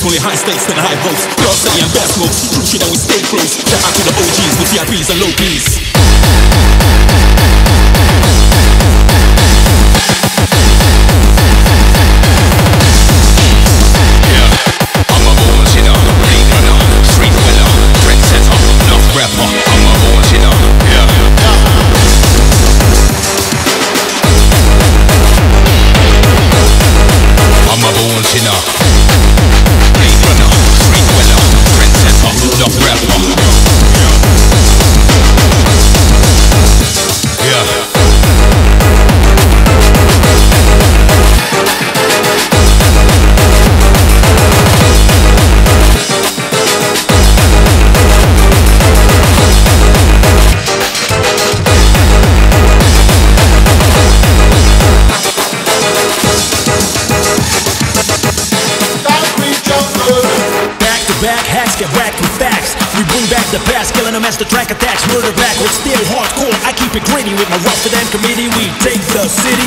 Fully high stakes, spin high votes. Blood, steady and best smokes. True shit and we stay close. Shout out to the OGs with VIPs and low keys. Back hacks get whacked with facts. We bring back the past, killing them as the track attacks. Murder backwards, still hardcore. I keep it gritty with my rougher than committee. We take the city.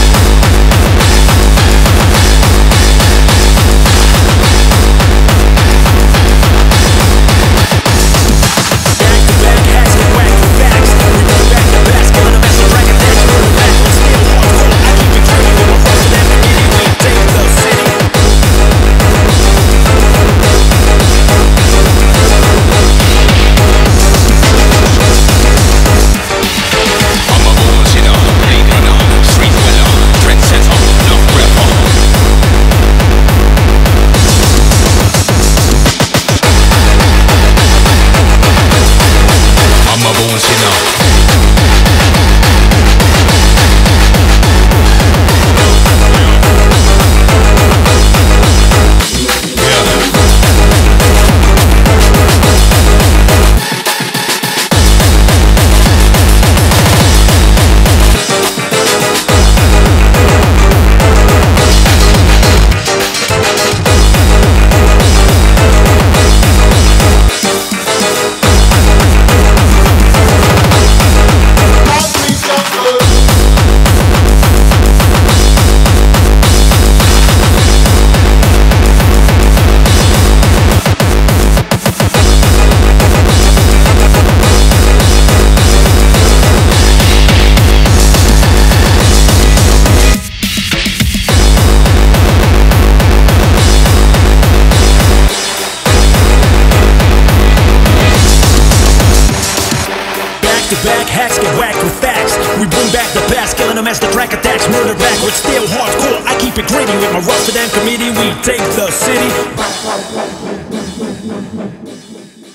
Back hacks get whacked with facts. We bring back the past, killing them as the track attacks. Murder backwards, still hardcore. I keep it gritty with my rougher than committee. We take the city.